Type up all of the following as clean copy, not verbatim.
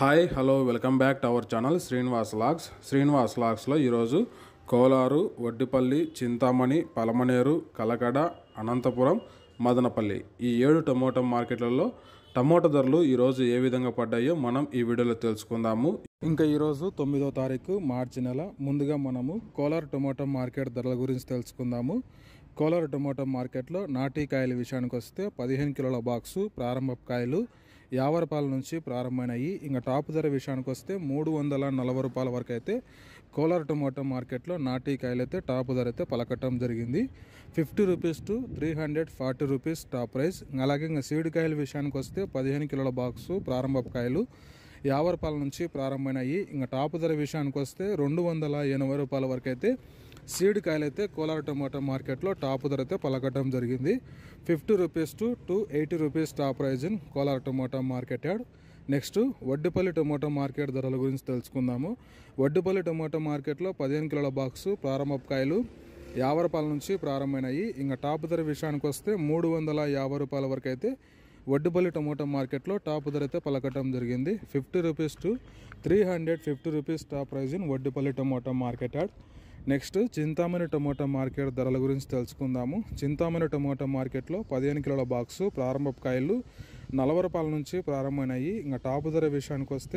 Hi hello welcome back to our channel Srinivas లాగ్స్లో ఈరోజు కోలారు, వడ్డిపల్లి, చింతామణి, పలమనేరు, కలకడ, అనంతపురం, మదనపల్లి ఈ 7 టమోటా మార్కెట్లలో టమోటా ధరలు ఈరోజు ఏ విధంగా పడ్డాయో మనం ఈ వీడియోలో తెలుసుకుందాము. ఇంకా ఈరోజు 9వ తారీఖు మార్చి నెల. ముందుగా మనము కోలారు టమోటా మార్కెట్ ధరల గురించి తెలుసుకుందాము. కోలారు టమోటా మార్కెట్లో నాటీ కాయల విషయానికి వస్తే 15 కిలోల బాక్సు ప్రారంభ కాయలు 50 రూపాయల నుంచి ప్రారంభమైనాయి. ఇంకా టాప్ ధర విషయానికి వస్తే 340 రూపాయల వరకు అయితే కోలార్ టమోటా మార్కెట్లో నాటీ కాయలు అయితే టాప్ ధర అయితే పలకటం జరిగింది. 50 rupees to 340 rupees top price. అలాగే ఇంకా సీడ్ కాయల విషయానికి వస్తే 15 కిలోల బాక్సు ప్రారంభ కాయలు 50 రూపాయల నుంచి ప్రారంభమైనాయి. ఇంకా టాప్ ధర విషయానికి వస్తే 280 రూపాయల వరకు అయితే సీడ్ కాయలు అయితే కోలార్ టమోటా మార్కెట్లో టాప్ ధర అయితే పలకటం జరిగింది. 50 rupees to 280 rupees top prize in Kolar tomato market yard. Next Vaddipalli tomato market ధరల గురించి తెలుసుకుందాము. వడ్డిపల్లి టమోటా మార్కెట్లో 15 కిలోల బాక్సు ప్రారంభ కాయలు 50 రూపాయల నుంచి ప్రారంభమైనాయి. ఇంకా టాప్ ధర విషయానికి వస్తే 350 రూపాయల వరకు అయితే వడ్డిపల్లి టమోటా మార్కెట్లో టాప్ ధర అయితే పలకటం జరిగింది. 50 rupees to 350 rupees top prize in Vaddipalli tomato market yard. Next Chintamani tomato market ధరల గురించి తెలుసుకుందాము. చింతామణి టమోటా మార్కెట్లో 15 కిలోల బాక్సు ప్రారంభ కాయలు 40 రూపాయల నుంచి ప్రారంభమైనాయి. ఇంకా టాప్ ధర విషయానికి వస్తే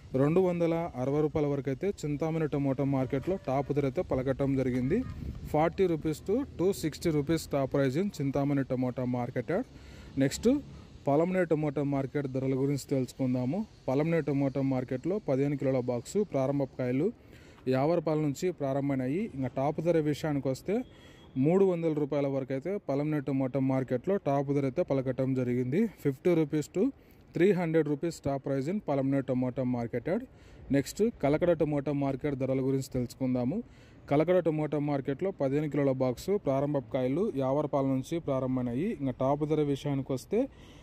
260 రూపాయల వరకు అయితే చింతామణి టమోటా మార్కెట్లో టాప్ ధర అయితే పలకటం జరిగింది. 40 rupees to 260 rupees top prize in Chintamani tomato market yard. Next Palamaneru tomato market ధరల గురించి తెలుసుకుందాము. పలమనేరు టమోటా మార్కెట్లో 15 కిలోల బాక్సు ప్రారంభ కాయలు 50 రూపాయల నుంచి ప్రారంభమైనాయి. ఇంకా టాప్ ధర విషయానికి వస్తే 300 రూపాయల వరకు అయితే పలమనేరు టమోటా మార్కెట్లో టాప్ ధర అయితే పలకటం జరిగింది. 50 rupees to 300 rupees top prize in Palamaneru tomato market yard. Next Kalakada tomato market ధరల గురించి తెలుసుకుందాము. కలకడ టమోటా మార్కెట్లో 15 కిలోల బాక్సు ప్రారంభ కాయలు 50 రూపాయల నుంచి ప్రారంభమైనాయి. ఇంకా టాప్ ధర విషయానికి వస్తే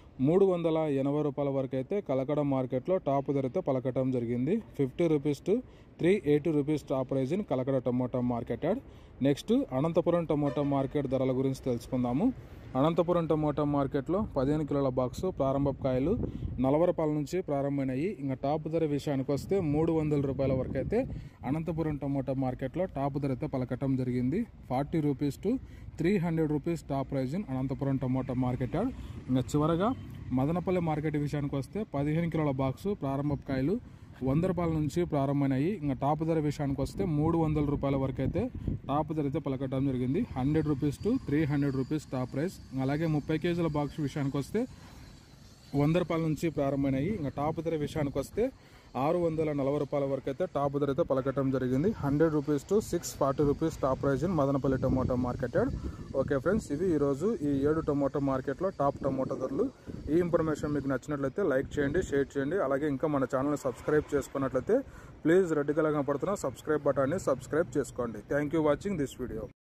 380 రూపాయల వరకు అయితే కలకడ మార్కెట్లో టాప్ ధర అయితే పలకటం జరిగింది. 50 rupees to 380 rupees top prize in Kalakada tomato market yard. Next Anantapuram tomato market ధరల గురించి తెలుసుకుందాము. అనంతపురం టమోటా మార్కెట్లో 15 కిలోల బాక్సు ప్రారంభ కాయలు 40 రూపాయల నుంచి ప్రారంభమైనాయి. ఇంకా టాప్ ధర విషయానికి వస్తే 300 రూపాయల వరకు అయితే అనంతపురం టమోటా మార్కెట్లో టాప్ ధర అయితే పలకటం జరిగింది. 40 rupees to 300 rupees top prize in Anantapuram tomato market yard. ఇంకా చివరగా మదనపల్లి మార్కెట్ విషయానికి వస్తే 15 కిలోల బాక్సు ప్రారంభ కాయలు 100 రూపాయల నుంచి ప్రారంభమైనాయి. ఇంకా టాప్ ధర విషయానికి వస్తే 300 రూపాయల వరకు అయితే టాప్ ధర అయితే పలకటం జరిగింది. 100 rupees to 300 rupees top price. అలాగే 30 కేజీల బాక్స్ విషయానికి వస్తే 100 రూపాయల నుంచి ప్రారంభమైనాయి. ఇంకా టాప్ ధర విషయానికి వస్తే 640 రూపాయల వరకు అయితే టాప్ ధర అయితే పలకటం జరిగింది. 100 rupees to 640 rupees top prize in Madanapalle tomato market yard. Okay friends, ఇవి ఈరోజు ఈ 7 టమోటా మార్కెట్లో టాప్ టమోటా ధరలు. ఈ ఇన్ఫర్మేషన్ మీకు నచ్చినట్లయితే లైక్ చేయండి, షేర్ చేయండి. అలాగే ఇంకా మన ఛానల్ని సబ్స్క్రైబ్ చేసుకున్నట్లయితే ప్లీజ్ రెడ్ కలర్ కనపడుతున్న సబ్స్క్రైబ్ బటన్ని సబ్స్క్రైబ్ చేసుకోండి. Thank you watching this video.